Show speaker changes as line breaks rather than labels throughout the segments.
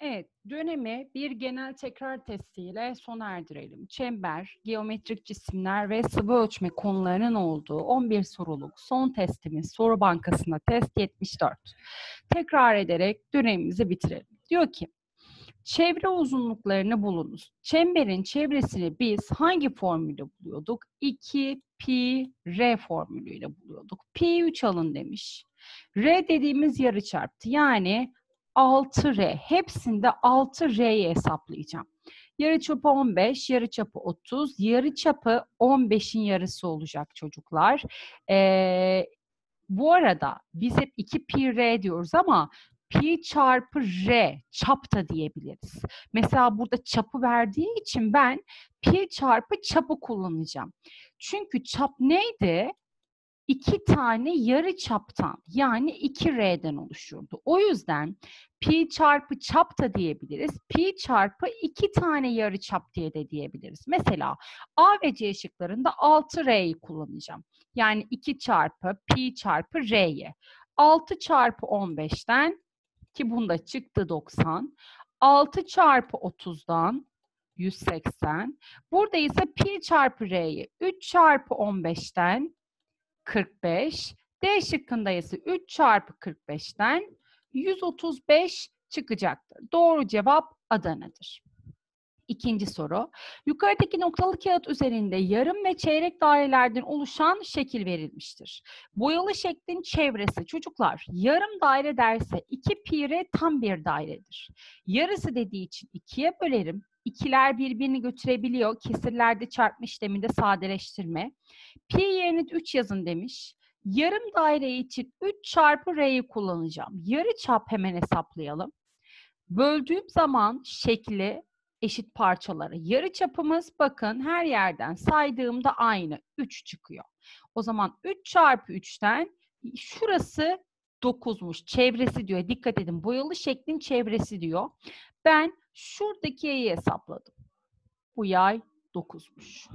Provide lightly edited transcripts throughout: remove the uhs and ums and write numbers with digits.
Evet, dönemi bir genel tekrar testiyle sona erdirelim. Çember, geometrik cisimler ve sıvı ölçme konularının olduğu 11 soruluk son testimiz soru bankasında test 74. Tekrar ederek dönemimizi bitirelim. Diyor ki, çevre uzunluklarını bulunuz. Çemberin çevresini biz hangi formülle buluyorduk? 2 pi r formülüyle buluyorduk. Pi 3 alın demiş. R dediğimiz yarıçaptı. Yani 6R. Hepsinde 6R'yi hesaplayacağım. Yarıçapı 15, yarıçapı 30, yarıçapı 15'in yarısı olacak çocuklar. Bu arada biz hep 2 pi r diyoruz ama pi çarpı r çap da diyebiliriz. Mesela burada çapı verdiği için ben pi çarpı çapı kullanacağım. Çünkü çap neydi? 2 tane yarı çaptan yani 2R'den oluşurdu. O yüzden pi çarpı çap da diyebiliriz. Pi çarpı 2 tane yarı çap diye de diyebiliriz. Mesela A ve C şıklarında 6R'yi kullanacağım. Yani 2 çarpı pi çarpı R'yi. 6 çarpı 15'ten ki bunda çıktı 90. 6 çarpı 30'dan 180. Burada ise pi çarpı R'yi 3 çarpı 15'ten 45. D şıkkında ise 3 çarpı 45'ten 135 çıkacaktır. Doğru cevap Adana'dır. İkinci soru. Yukarıdaki noktalı kağıt üzerinde yarım ve çeyrek dairelerden oluşan şekil verilmiştir. Boyalı şeklin çevresi çocuklar yarım daire derse 2 pi r tam bir dairedir. Yarısı dediği için 2'ye bölerim. İkiler birbirini götürebiliyor. Kesirlerde çarpma işleminde sadeleştirme. Pi yerine 3 yazın demiş. Yarım daire için 3 çarpı r'yi kullanacağım. Yarıçap hemen hesaplayalım. Böldüğüm zaman şekli eşit parçalara. Yarıçapımız bakın her yerden saydığımda aynı 3 çıkıyor. O zaman 3 çarpı 3'ten şurası 9'muş. Çevresi diyor. Dikkat edin boyalı şeklin çevresi diyor. Ben şuradaki yayı hesapladım. Bu yay 9'muş.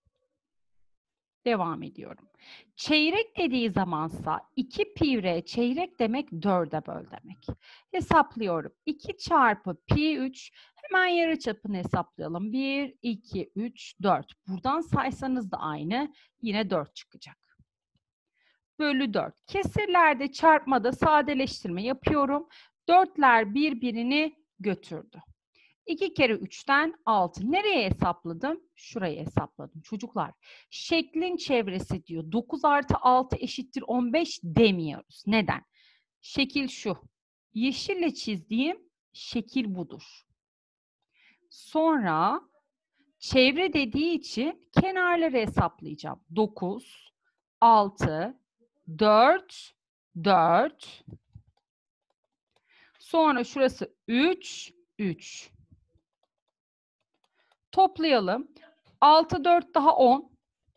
Devam ediyorum. Çeyrek dediği zamansa 2 pi r çeyrek demek 4'e böl demek. Hesaplıyorum. 2 çarpı pi 3 hemen yarıçapını hesaplayalım. 1, 2, 3, 4. Buradan saysanız da aynı. Yine 4 çıkacak. Bölü 4. Kesirlerde çarpmada sadeleştirme yapıyorum. 4'ler birbirini götürdü. 2 kere 3'ten 6. Nereye hesapladım? Şuraya hesapladım. Çocuklar, şeklin çevresi diyor. 9 artı 6 eşittir 15 demiyoruz. Neden? Şekil şu. Yeşille çizdiğim şekil budur. Sonra çevre dediği için kenarları hesaplayacağım. 9, 6, 4, 4. Sonra şurası 3, 3. Toplayalım. 6, 4 daha 10.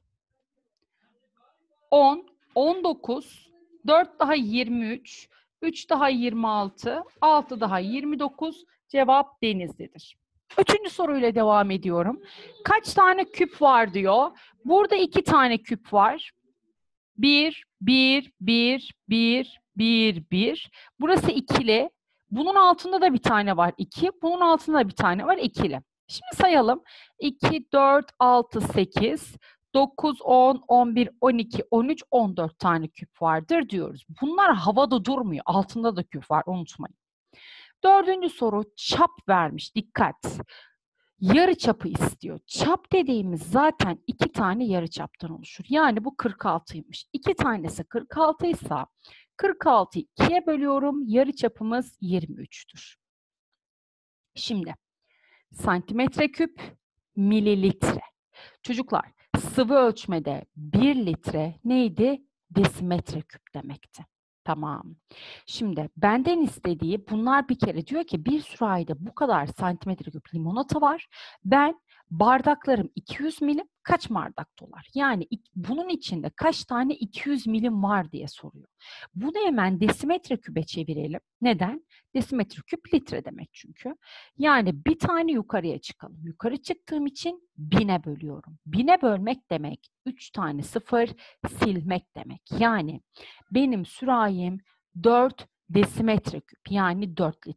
10, 19, 4 daha 23, 3 daha 26, 6 daha 29. Cevap Denizli'dir. Üçüncü soruyla devam ediyorum. Kaç tane küp var diyor. Burada 2 tane küp var. 1, 1, 1, 1, 1, 1. Burası ikili. Bunun altında da bir tane var 2. Bunun altında da bir tane var ikili. Şimdi sayalım. 2, 4, 6, 8, 9, 10, 11, 12, 13, 14 tane küp vardır diyoruz. Bunlar havada durmuyor. Altında da küp var unutmayın. Dördüncü soru çap vermiş. Dikkat. Yarıçapı istiyor. Çap dediğimiz zaten 2 tane yarıçaptan oluşur. Yani bu 46'ymış. 2 tanesi 46 ise 46'yı 2'ye bölüyorum. Yarıçapımız 23'tür. Şimdi santimetre küp, mililitre. Çocuklar sıvı ölçmede 1 litre neydi? Desimetre küp demekti. Tamam. Şimdi benden istediği bunlar bir kere diyor ki bir sürahide bu kadar santimetre küp limonata var. Ben bardaklarım 200 milim kaç bardak dolar? Yani bunun içinde kaç tane 200 milim var diye soruyor. Bunu hemen desimetre küpe çevirelim. Neden? Desimetre küp litre demek çünkü. Yani bir tane yukarıya çıkalım. Yukarı çıktığım için 1000'e bölüyorum. 1000'e bölmek demek 3 tane sıfır silmek demek. Yani benim sürahim 4 desimetre küp yani 4 litre.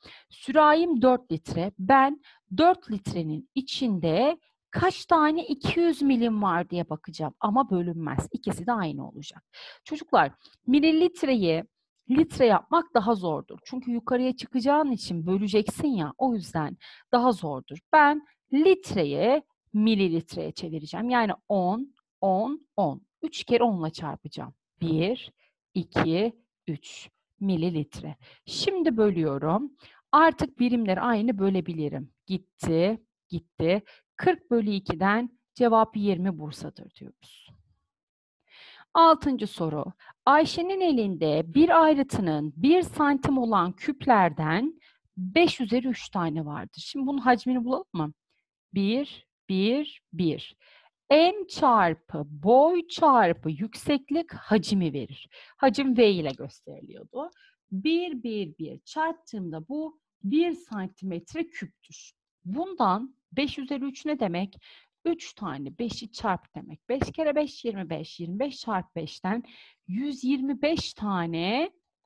Sürahim 4 litre. Ben 4 litrenin içinde kaç tane 200 milim var diye bakacağım. Ama bölünmez. İkisi de aynı olacak. Çocuklar, mililitreyi litre yapmak daha zordur. Çünkü yukarıya çıkacağın için böleceksin ya. O yüzden daha zordur. Ben litreyi mililitreye çevireceğim. Yani 10, 10, 10. 3 kere 10'la çarpacağım. 1, 2, 3 mililitre. Şimdi bölüyorum. Artık birimleri aynı bölebilirim. Gitti, gitti. 40 bölü 2'den cevap 20 Bursa'dır diyoruz. 6. soru. Ayşe'nin elinde bir ayrıtının 1 santim olan küplerden 5 üzeri 3 tane vardır. Şimdi bunun hacmini bulalım mı? 1, 1, 1. En çarpı boy çarpı yükseklik hacmi verir. Hacim V ile gösteriliyordu. 1, 1, 1 çarptığımda bu 1 santimetre küptür. Bundan 5 üzeri 3 ne demek? 3 tane 5'i çarp demek. 5 kere 5 25. 25 çarpı 5'ten 125 tane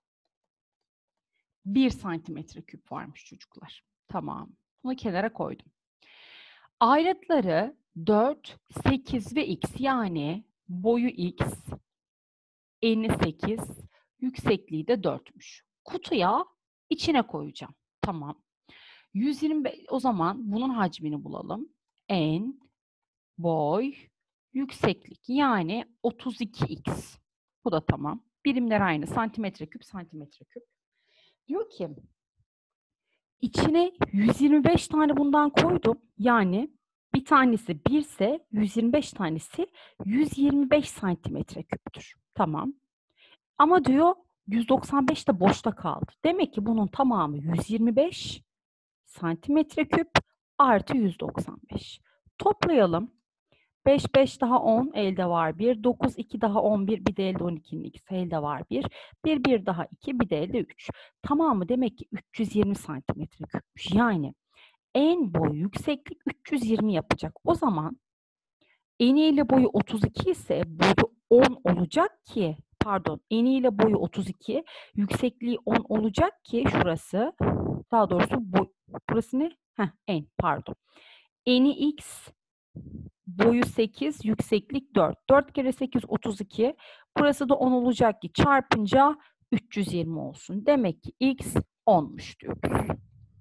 1 santimetre küp varmış çocuklar. Tamam. Bunu kenara koydum. Ayrıtları 4, 8 ve x, yani boyu x, eni 8, yüksekliği de 4'müş. Kutuya içine koyacağım. Tamam. 125, o zaman bunun hacmini bulalım. En, boy, yükseklik, yani 32x. Bu da tamam. Birimler aynı. Santimetre küp, santimetre küp. Diyor ki İçine 125 tane bundan koydum. Yani bir tanesi 1 ise 125 tanesi 125 santimetre küptür. Tamam. Ama diyor 195 de boşta kaldı. Demek ki bunun tamamı 125 santimetre küp artı 195. Toplayalım. 5, 5 daha 10, elde var 1. 9, 2 daha 11, bir de elde 12'nin ikisi, elde var 1. 1, 1 daha 2, bir de elde 3. Tamamı demek ki 320 santimetre küpmüş. Yani en boy yükseklik 320 yapacak. O zaman eniyle boyu 32 ise boyu 10 olacak ki, pardon, eniyle boyu 32, yüksekliği 10 olacak ki şurası, daha doğrusu burası ne? En, pardon. Eni x, boyu 8, yükseklik 4. 4 kere 8 32. Burası da 10 olacak ki çarpınca 320 olsun. Demek ki x 10'muş diyoruz.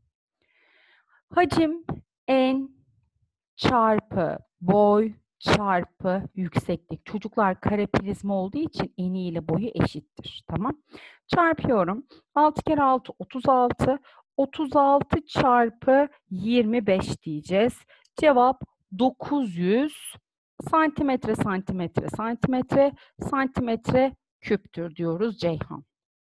Hacim en çarpı boy çarpı yükseklik. Çocuklar kare prizma olduğu için eni ile boyu eşittir. Tamam. Çarpıyorum. 6 kere 6 36. 36 çarpı 25 diyeceğiz. Cevap 900 santimetre santimetre santimetre santimetre küptür diyoruz Ceyhan.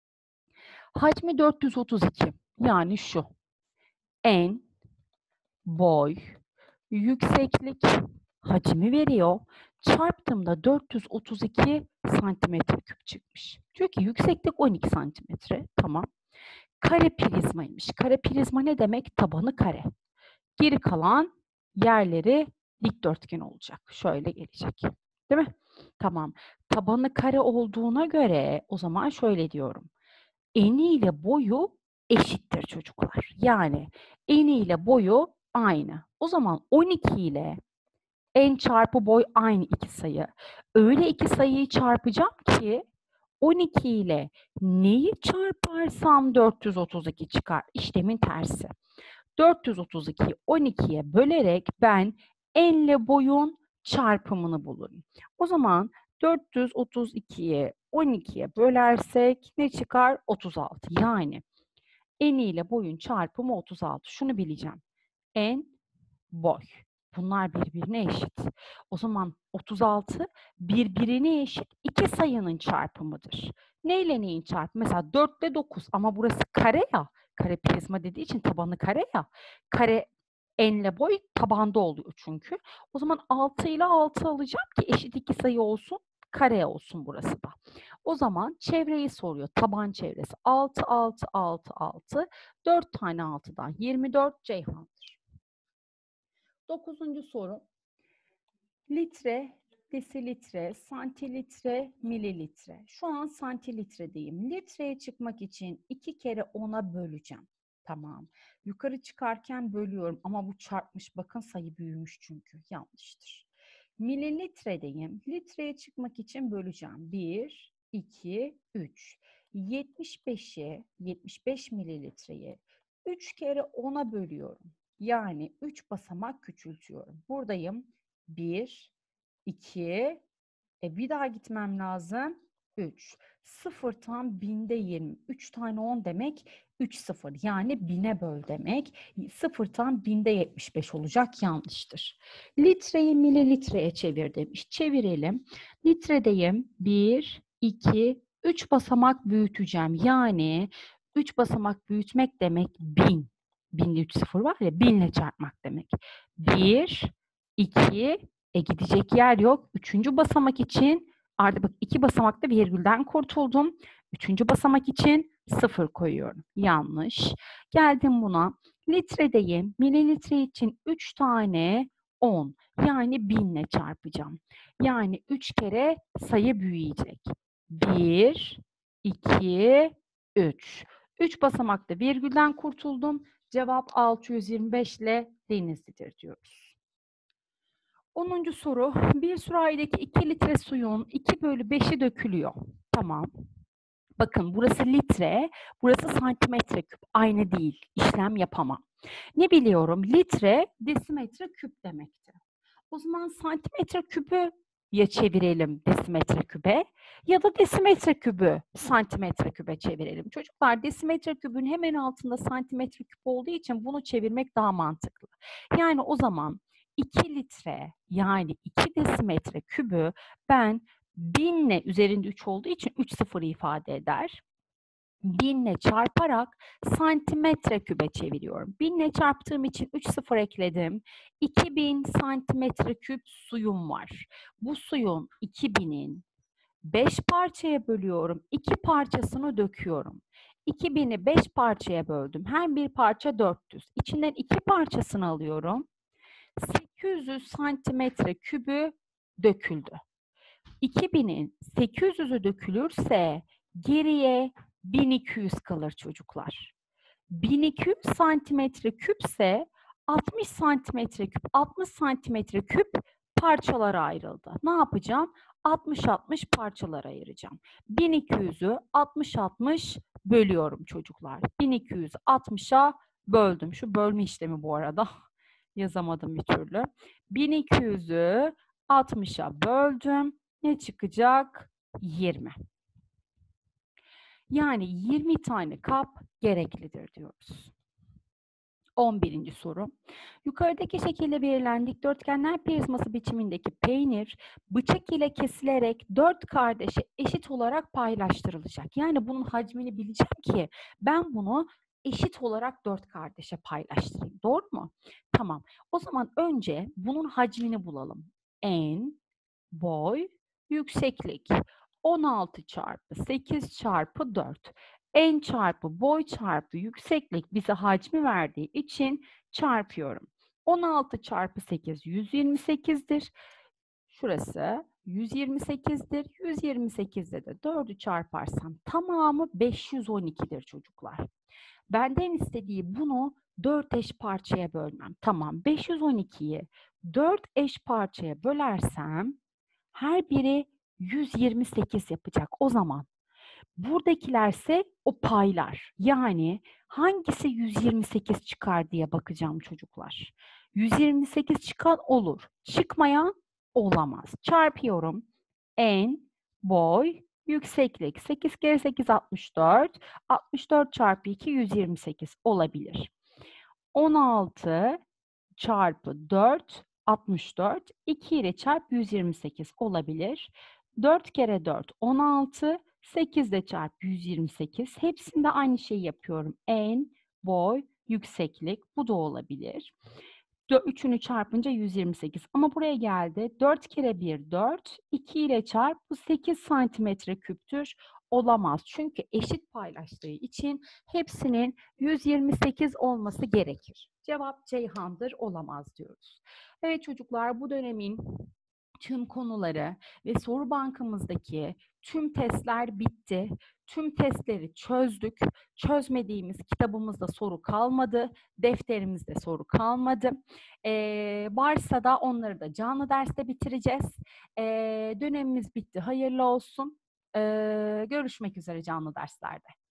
Hacmi 432. Yani şu. En, boy, yükseklik hacmi veriyor. Çarptığımda 432 santimetre küp çıkmış. Diyor ki yükseklik 12 santimetre. Tamam. Kare prizmaymış. Kare prizma ne demek? Tabanı kare. Geri kalan yerleri dikdörtgen olacak. Şöyle gelecek. Değil mi? Tamam. Tabanı kare olduğuna göre o zaman şöyle diyorum. Eni ile boyu eşittir çocuklar. Yani eni ile boyu aynı. O zaman 12 ile en çarpı boy aynı iki sayı. Öyle iki sayıyı çarpacağım ki 12 ile neyi çarparsam 432 çıkar. İşlemin tersi. 432'yi 12'ye bölerek ben enle boyun çarpımını bulurum. O zaman 432'yi 12'ye bölersek ne çıkar? 36. Yani eni ile boyun çarpımı 36. Şunu bileceğim. En, boy. Bunlar birbirine eşit. O zaman 36 birbirine eşit iki sayının çarpımıdır. Ne ile neyin çarpımı? Mesela 4 ile 9 ama burası kare ya. Kare prizma dediği için tabanı kare ya. Kare enle boy tabanda oluyor çünkü. O zaman 6 ile 6 alacağım ki eşit iki sayı olsun. Kare olsun burası da. O zaman çevreyi soruyor. Taban çevresi 6, 6, 6, 6. 4 tane 6'dan 24 Ceyhan'dır. 9. soru. Litre, desilitre, santilitre, mililitre. Şu an santilitredeyim. Litreye çıkmak için 2 kere 10'a böleceğim. Tamam. Yukarı çıkarken bölüyorum ama bu çarpmış. Bakın sayı büyümüş çünkü. Yanlıştır. Mililitredeyim. Litreye çıkmak için böleceğim. 1, 2, 3. 75'i, 75 mililitreyi 3 kere 10'a bölüyorum. Yani 3 basamak küçültüyorum. Buradayım. 1, 2, bir daha gitmem lazım. 3. 0 tam binde 20. 3 tane 10 demek 3 sıfır. Yani bine böl demek. 0 tam binde 75 olacak. Yanlıştır. Litreyi mililitreye çevir demiş. Çevirelim. Litredeyim. 1, 2, 3 basamak büyüteceğim. Yani 3 basamak büyütmek demek 1000. Binde 3 sıfır var ya, 1000 ile çarpmak demek. 1, 2, gidecek yer yok. Üçüncü basamak için artık bak 2 basamakta virgülden kurtuldum. Üçüncü basamak için 0 koyuyorum. Yanlış. Geldim buna. Litredeyim. Mililitre için 3 tane 10. Yani 1000 ile çarpacağım. Yani 3 kere sayı büyüyecek. 1, 2, 3. 3 basamakta virgülden kurtuldum. Cevap 625 ile Denizli'dir diyoruz. 10. soru. Bir sürahideki 2 litre suyun 2/5'i dökülüyor. Tamam. Bakın burası litre, burası santimetre küp. Aynı değil. İşlem yapamam. Ne biliyorum? Litre desimetre küp demekti. O zaman santimetre küpü ya çevirelim desimetre kübe ya da desimetre kübü santimetre kübe çevirelim. Çocuklar desimetre kübün hemen altında santimetre küp olduğu için bunu çevirmek daha mantıklı. Yani o zaman 2 litre yani 2 desimetre kübü ben 1000 ile üzerinde 3 olduğu için 3 sıfırı ifade eder. 1000 ile çarparak santimetre kübe çeviriyorum. 1000 ile çarptığım için 3 sıfır ekledim. 2000 santimetre küp suyum var. Bu suyun 2000'in 5 parçaya bölüyorum. 2 parçasını döküyorum. 2000'i 5 parçaya böldüm. Her bir parça 400. İçinden 2 parçasını alıyorum. 800 santimetre kübü döküldü. 2000'in 800'ü dökülürse geriye 1200 kalır çocuklar. 1200 santimetre küpse 60 santimetre küp, 60 santimetre küp parçalara ayrıldı. Ne yapacağım? 60-60 parçalara ayıracağım. 1200'ü 60-60 bölüyorum çocuklar. 1200'ü 60'a böldüm. Şu bölme işlemi bu arada. Yazamadım bir türlü. 1200'ü 60'a böldüm. Ne çıkacak? 20. Yani 20 tane kap gereklidir diyoruz. 11. soru. Yukarıdaki şekilde verilen dikdörtgenler prizması biçimindeki peynir bıçak ile kesilerek 4 kardeşe eşit olarak paylaştırılacak. Yani bunun hacmini bileceğim ki ben bunu eşit olarak 4 kardeşe paylaştırayım. Doğru mu? Tamam. O zaman önce bunun hacmini bulalım. En, boy, yükseklik. 16 çarpı 8 çarpı 4. En çarpı boy çarpı yükseklik bize hacmi verdiği için çarpıyorum. 16 çarpı 8 128'dir. Şurası 128'dir. 128'de de 4'ü çarparsam tamamı 512'dir çocuklar. Benden istediği bunu 4 eş parçaya bölmem. Tamam, 512'yi 4 eş parçaya bölersem her biri 128 yapacak. O zaman buradakilerse o paylar. Yani hangisi 128 çıkar diye bakacağım çocuklar. 128 çıkan olur. Çıkmayan olamaz. Çarpıyorum. En, boy, yükseklik. 8 kere 8 64. 64 çarpı 2 128 olabilir. 16 çarpı 4 64. 2 ile çarp 128 olabilir. 4 kere 4 16. 8 ile çarp 128. Hepsinde aynı şeyi yapıyorum. En, boy, yükseklik. Bu da olabilir. 3'ünü çarpınca 128. Ama buraya geldi. 4 kere 1 4. 2 ile çarp. Bu 8 santimetre küptür. Olamaz. Çünkü eşit paylaştığı için hepsinin 128 olması gerekir. Cevap Ceyhan'dır. Olamaz diyoruz. Evet çocuklar, bu dönemin tüm konuları ve soru bankamızdaki Tüm testler bitti. Tüm testleri çözdük. Çözmediğimiz kitabımızda soru kalmadı. Defterimizde soru kalmadı. Varsa da onları da canlı derste bitireceğiz. Dönemimiz bitti. Hayırlı olsun. Görüşmek üzere canlı derslerde.